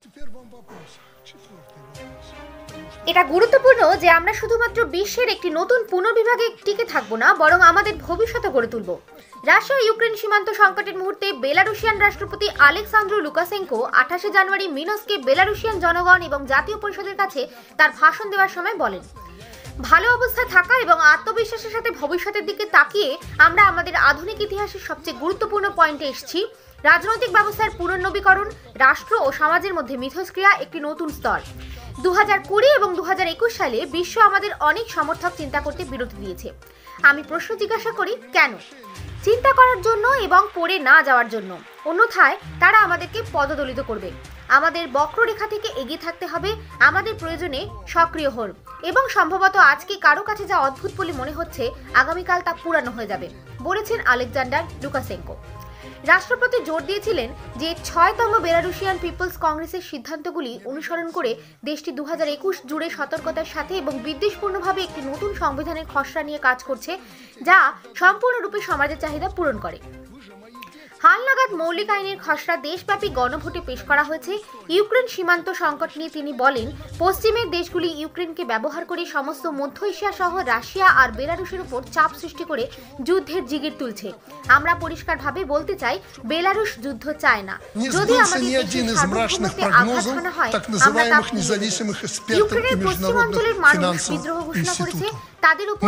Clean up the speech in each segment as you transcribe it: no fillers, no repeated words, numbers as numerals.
এটা গুরুত্বপূর্ণ যে আমরা শুধুমাত্র বিশ্বের একটি নতুন পুনর্বিভাগে টিকে থাকবো না, বরং আমাদের ভবিষ্যৎ গড়ে তুলব। রাশিয়া ইউক্রেন সীমান্ত সংকটের মুহূর্তে বেলারুশিয়ান রাষ্ট্রপতি আলেক্সান্দ্র লুকাশেঙ্কো 28 জানুয়ারি মিনস্কে বেলারুশিয়ান জনগণ এবং জাতীয় পরিষদের কাছে তার ভাষণ দেওয়ার সময় বলেন, ভালো অবস্থায় থাকা এবং আত্মবিশ্বাসের সাথে ভবিষ্যতের দিকে তাকিয়ে আমরা আমাদের আধুনিক ইতিহাসের সবচেয়ে গুরুত্বপূর্ণ পয়েন্টে এসেছি। রাজনৈতিক ব্যবস্থার পুনর্নবীকরণ, রাষ্ট্র ও সমাজের মধ্যে মিথস্ক্রিয়া একটি নতুন স্তর। 2020 এবং 2021 সালে বিশ্ব আমাদের অনেক সমর্থক চিন্তা করতে বিরতি দিয়েছে। আমি প্রশ্ন জিজ্ঞাসা করি, কেন? চিন্তা করার জন্য এবং পড়ে না যাওয়ার জন্য। অন্যথায় তারা আমাদেরকে পদদলিত করবে। আমাদের বক্ররেখা থেকে এগিয়ে থাকতে হবে, আমাদের প্রয়োজনে সক্রিয় হন এবং সম্ভবত আজকে কারো কাছে যা অদ্ভুত বলে মনে হচ্ছে, আগামীকাল তা পুরানো হয়ে যাবে, বলেছেন আলেকজান্ডার লুকাশেঙ্কো। রাষ্ট্রপতি জোর দিয়েছিলেন যে 6তম বেলারুশিয়ান পিপলস কংগ্রেসের সিদ্ধান্তগুলি অনুসরণ করে দেশটি 2021 জুড়ে সতর্কতার সাথে এবং বিদ্বেষপূর্ণভাবে একটি নতুন সংবিধানের খসড়া নিয়ে কাজ করছে, যা সম্পূর্ণরূপে সমাজের চাহিদা পূরণ করে। হালনাগাদ মৌলিক আইনের খসড়া দেশব্যাপী গণভোটে পেশ করা হয়েছে। ইউক্রেন সীমান্ত সংকট নিয়ে তিনি বলেন, পশ্চিমের দেশগুলি ইউক্রেনকে ব্যবহার করে সমস্ত মধ্য এশিয়া সহ রাশিয়া আর বেলারুশের উপর চাপ সৃষ্টি করে যুদ্ধের জিগির তুলছে। আমরা পরিষ্কারভাবে বলতে চাই, বেলারুশ যুদ্ধ চায় না। যদি আমাদের সার্বভৌমত্বে আঘাত হানা হয়, আমরা তা ইউক্রেনের পশ্চিমাঞ্চলের মানুষ বিদ্রোহ ঘোষণা করেছে। তাদের উপর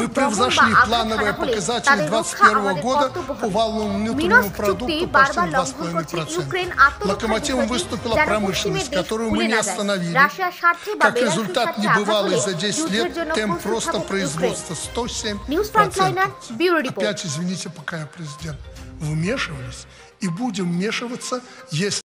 মিনস্ক চুক্তি বারবার লঙ্ঘন করছে ইউক্রেন রাশিয়ার স্বার্থে বা বেলারুশের স্বার্থে আঘাত হলে যুদ্ধের জন্য প্রস্তুত থাকবে Ukraine. News frontliner bureau report.